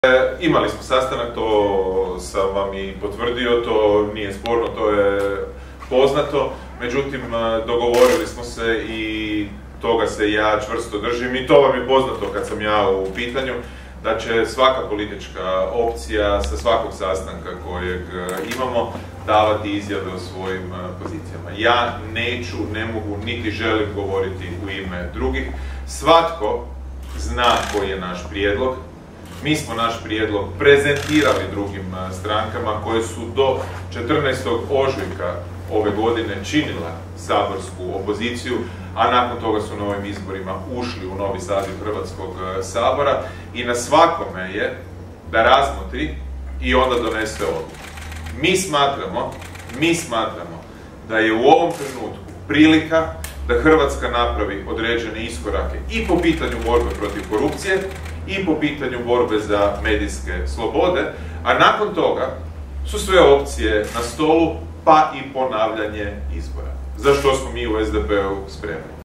Imali smo sastanak, to sam vam i potvrdio, to nije sporno, to je poznato, međutim dogovorili smo se i toga se ja čvrsto držim i to vam je poznato kad sam ja u pitanju, da će svaka politička opcija sa svakog sastanka kojeg imamo davati izjave o svojim pozicijama. Ja neću, ne mogu, niti želim govoriti u ime drugih. Svatko zna koji je naš prijedlog. Mi smo naš prijedlog prezentirali drugim strankama koje su do 14. ožujka ove godine činila saborsku opoziciju, a nakon toga su na ovim izborima ušli u novi saziv Hrvatskog sabora i na svakome je da razmotri i onda donese odluku. Mi smatramo da je u ovom trenutku prilika da Hrvatska napravi određene iskorake i po pitanju borbe protiv korupcije i po pitanju borbe za medijske slobode, a nakon toga su sve opcije na stolu, pa i ponavljanje izbora. Za što smo mi u SDP-u spremni.